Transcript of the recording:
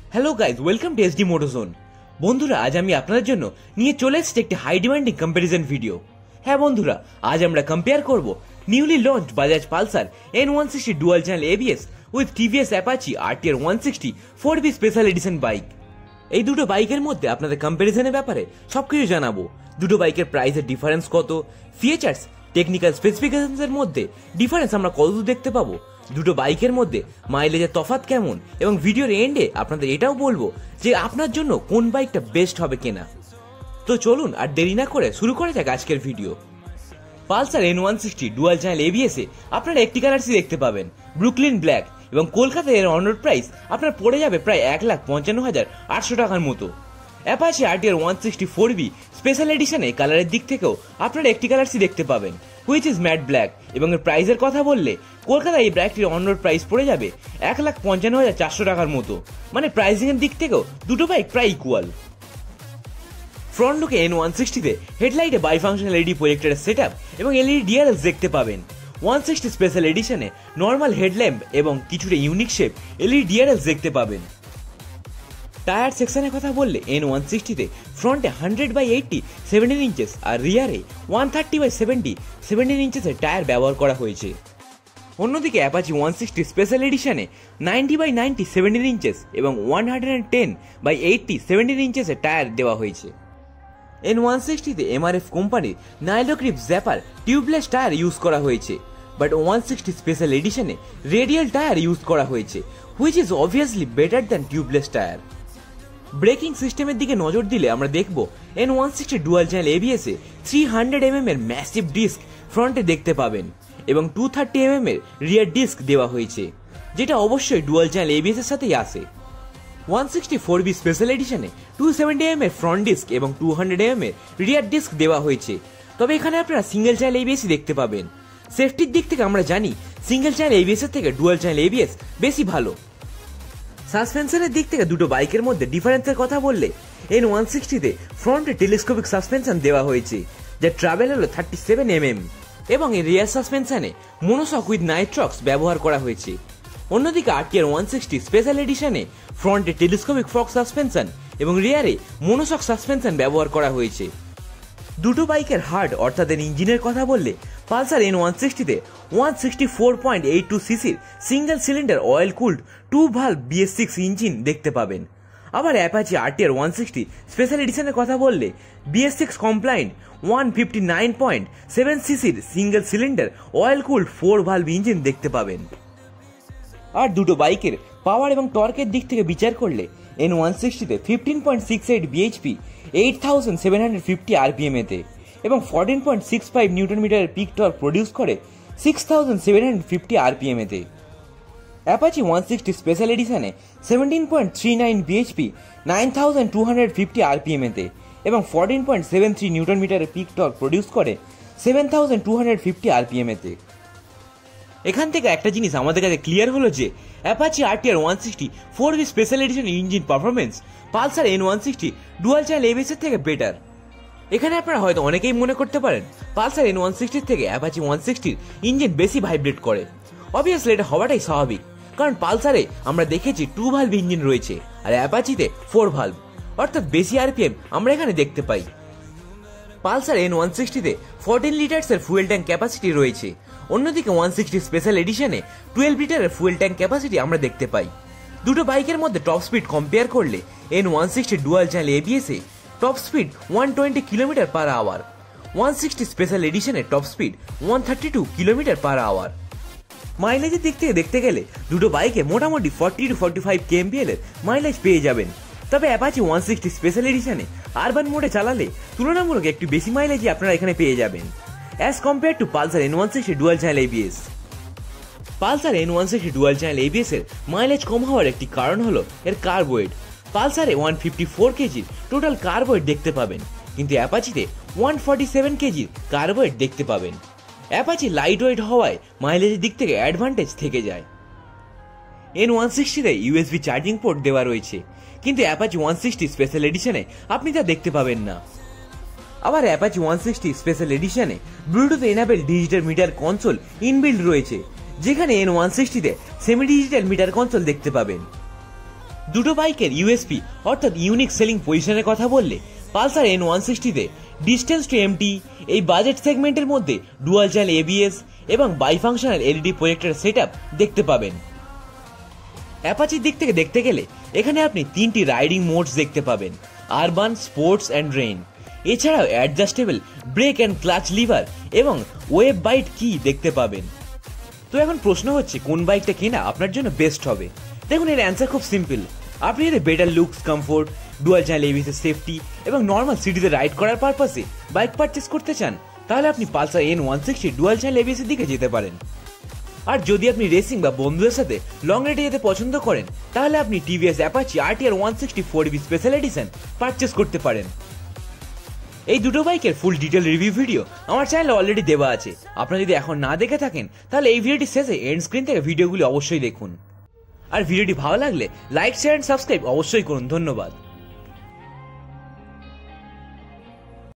Hello guys, welcome to SD Motozone. বন্ধুরা, আজ আমি আপনাদের জন্য নিয়ে চলে এসেছি একটি হাই ডিমান্ডিং কম্প্যারিজন ভিডিও। হ্যাঁ বন্ধুরা, আজ আমরা কম্পেয়ার করব newly launch Bajaj Pulsar N160 dual channel ABS with TVS Apache RTR 160 4B special edition bike. এই দুটো বাইকের মধ্যে আপনাদের কম্প্যারিজনের ব্যাপারে সবকিছু জানাবো। দুটো বাইকের প্রাইসের ডিফারেন্স কত, ফিচার্স, টেকনিক্যাল স্পেসিফিকেশনসের মধ্যে ডিফারেন্স আমরা কতদূর দেখতে পাবো, দুটো বাইকের মধ্যে মাইলেজের তফাৎ কেমন, এবং ভিডিওর এন্ডে আপনাদের এটাও বলবো যে আপনার জন্য কোন বাইকটা বেস্ট হবে কেনা। তো চলুন আর দেরি না করে শুরু করা যাক আজকের video. Pulsar N160 dual channel ABS এ আপনারা একটি কালারসই দেখতে পাবেন, ব্রুকলিন ব্ল্যাক, এবং কলকাতায় এর অন রোড প্রাইস আপনার পড়ে যাবে প্রায় 1,55,800 টাকার মতো। অ্যাপাচি RTR 160 4B স্পেশাল এডিশনে কালারের দিক থেকেও আপনারা একটি কালারসই দেখতে পাবেন, হুইচ ইজ ম্যাট ব্ল্যাক, এবং এর প্রাইসের কথা বললে কলকাতায় এই বাইকটির অন রোড প্রাইস পড়ে যাবে 1,55,400 টাকার মতো। মানে প্রাইসিং এর দিক থেকেও দুটো বাইক প্রায় ইকুয়াল। ফ্রন্ট লুকে N160 তে হেডলাইটে বাইফাংশনাল LED প্রজেক্টরের সেটআপ এবং LED DRLs দেখতে পাবেন। 160 স্পেশাল এডিশনে নর্মাল হেডল্যাম্প এবং কিছুটা ইউনিক শেপ LED DRLs দেখতে পাবেন। টায়ার সেকশনের কথা বললে N160 তে ফ্রন্টে 100/80 17 ইঞ্চেস আর রিয়ারে 130/70 17 ইঞ্চেসের টায়ার ব্যবহার করা হয়েছে। অন্যদিকে অ্যাপাচি 160 স্পেশাল এডিশনে 90/90 17 ইঞ্চেস এবং 110/80 17 ইঞ্চেসের টায়ার দেওয়া হয়েছে। N160 তে MRF কোম্পানির Nylogrip Zapper tubeless tyre use করা হয়েছে, বাট 160 স্পেশাল এডিশনে রেডিয়াল টায়ার ইউজ করা হয়েছে, which is obviously better than tubeless tyre. Braking সিস্টেমের দিকে নজর দিলে আমরা দেখব N160 ডুয়াল চ্যানেল ABS এ 300mm এর ম্যাসিভ ডিস্ক ফ্রন্টে দেখতে পাবেন এবং 230mm এর রিয়ার ডিস্ক দেওয়া হয়েছে, যেটা অবশ্যই ডুয়াল চ্যানেল ABS এর সাথেই আসে। 160 4B স্পেশাল এডিশনে 270mm এর ফ্রন্ট ডিস্ক এবং 200mm এর রিয়ার ডিস্ক দেওয়া হয়েছে, তবে এখানে আপনারা সিঙ্গেল চ্যানেল ABS দেখতে পাবেন। সেফটির দিক থেকে আমরা জানি সিঙ্গেল চ্যানেল ABS এর থেকে ডুয়াল চ্যানেল ABS বেশি ভালো। সাসপেনশনের দিক থেকে দুটো বাইকের মধ্যে ডিফারেন্সের কথা বললে N160 তে ফ্রন্টে টেলিস্কোপিক সাসপেনশন দেওয়া হয়েছে, যা ট্রাভেল হলো 37mm, এবং এই রিয়ার সাসপেনশনে মনোশক উইথ নাইট্রক্স ব্যবহার করা হয়েছে। অন্যদিকে RTR 160 স্পেশাল এডিশনে ফ্রন্টে টেলিস্কোপিক ফ্রক সাসপেনশন এবং রিয়ারে মনোশক সাসপেনশন ব্যবহার করা হয়েছে। দুটো বাইকের হার্ড অর্থাৎ ইঞ্জিনের কথা বললে পালসার N160 তে 164.82 সিসির single cylinder oil cooled 2 valve BS6 engine দেখতে পাবেন। আবার অ্যাপাচি RTR 160 স্পেশাল এডিশনের কথা বললে BS6 কমপ্লায়েন্ট 159.7 সিসির single cylinder oil cooled 4 valve engine দেখতে পাবেন। আর দুটো বাইকের পাওয়ার এবং টর্কের দিক থেকে বিচার করলে N160 তে 15.68 bhp 8750 rpm এতে এবং 14.65 নিউটন মিটারের পিক টর্ক প্রডিউস করে 6750 rpm এতে। অ্যাপাচি 160 স্পেশাল এডিশনে 17.39 bhp 9250 rpm এতে এবং 14.73 নিউটন মিটারের পিক টর্ক প্রডিউস করে 7250 rpm এতে। এখান থেকে একটা জিনিস আমাদের কাছে ক্লিয়ার হলো যে Apache RTR 160 4B special edition engine performance Pulsar N160 dual channel ABS এর থেকে বেটার। এখানে আপনারা হয়তো অনেকেই মনে করতে পারেন পালসার N160 থেকে অ্যাপাচি 160 ইঞ্জিন বেশি ভাইব্রেট করে। অবভিয়াসলি এটা হওয়াটাই স্বাভাবিক, কারণ পালসারে আমরা দেখেছি 2 ভালভ ইঞ্জিন রয়েছে আর অ্যাপাচিতে 4 ভালভ, অর্থাৎ বেশি RPM আমরা এখানে দেখতে পাই। পালসার N160 তে 14 লিটার্সের ফুয়েল ট্যাঙ্ক ক্যাপাসিটি রয়েছে, অন্যদিকে 160 স্পেশাল এডিশনে 12 লিটারের ফুয়েল ট্যাঙ্ক ক্যাপাসিটি আমরা দেখতে পাই। দুটো বাইকের মধ্যে টপ স্পিড কম্পেয়ার করলে N160 ডুয়াল চ্যানেল ABS এ টপ স্পিড 120 km/h, 160 স্পেশাল এডিশনে টপ স্পিড 132 km/h। মাইলেজের দিক থেকে দেখতে গেলে দুটো বাইকে মোটামুটি 40 to 45 kmpl এর মাইলেজ পেয়ে যাবেন, তবে অ্যাপাচি 160 স্পেশাল এডিশনে আরবান মোডে চালালে তুলনামূলক একটু বেশি মাইলেজই আপনারা এখানে পেয়ে যাবেন as compare to Pulsar N160 dual channel ABS। Pulsar N160 dual channel ABS এর মাইলেজ কম হওয়ার একটি কারণ হলো এর কার্ব ওয়েট। পালসারে 154 কেজির টোটাল কার্ব ওয়েট দেখতে পাবেন, কিন্তু অ্যাপাচিতে 147 কেজির কার্ব ওয়েট দেখতে পাবেন। অ্যাপাচি লাইট ওয়েট হওয়ায় মাইলেজের দিক থেকে অ্যাডভান্টেজ থেকে যায়। N160 তে USB চার্জিং পোর্ট দেওয়া রয়েছে, কিন্তু অ্যাপাচি 160 স্পেশাল এডিশনে আপনি তা দেখতে পাবেন না। আবার অ্যাপাচি 160 স্পেশাল এডিশনে Bluetooth enable digital meter console inbuilt রয়েছে, যেখানে N160 তে সেমি ডিজিটাল মিটার কনসোল দেখতে পাবেন। দুটো বাইকের ইউএসপি অর্থাৎ ইউনিক সেলিং পজিশনের কথা বললে পালসার N160 তে ডিস্টেন্স টু এমটি এই বাজেট সেগমেন্টের মধ্যে ডুয়াল চ্যানেল এবিএস এবং বাইফাংশনাল এলইডি প্রজেক্টর সেটআপ দেখতে পাবেন। অ্যাপাচির দিক থেকে দেখতে গেলে এখানে আপনি তিনটি রাইডিং মোডস দেখতে পাবেন, আরবান, স্পোর্টস অ্যান্ড রেইন। এছাড়াও adjustable brake and clutch lever এবং ওয়েব বাইট কি দেখতে পাবেন। তো এখন প্রশ্ন হচ্ছে কোন বাইকটা কেনা আপনার জন্য বেস্ট হবে। দেখুন, এর অ্যান্সার খুব সিম্পল। আপনি যদি better looks, comfort, dual channel ABS safety এবং নর্মাল সিটিতে রাইড করার পারপাসে বাইক পারচেস করতে চান, তাহলে আপনি Pulsar N160 dual channel ABS এর দিকে যেতে পারেন। আর যদি আপনি রেসিং বা বন্ধুদের সাথে লং রাইডে যেতে পছন্দ করেন, তাহলে আপনি TVS Apache RTR 160 4B special edition purchase করতে পারেন। এই দুটো বাইকের ফুল ডিটেল রিভিউ ভিডিও আমার চ্যানেলে অলরেডি দেওয়া আছে। আপনারা যদি এখন না দেখে থাকেন, তাহলে এই ভিডিওটি শেষে এন্ড স্ক্রিন থেকে ভিডিওগুলি অবশ্যই দেখুন। আর ভিডিওটি ভালো লাগলে লাইক, শেয়ার এন্ড সাবস্ক্রাইব অবশ্যই করুন। ধন্যবাদ।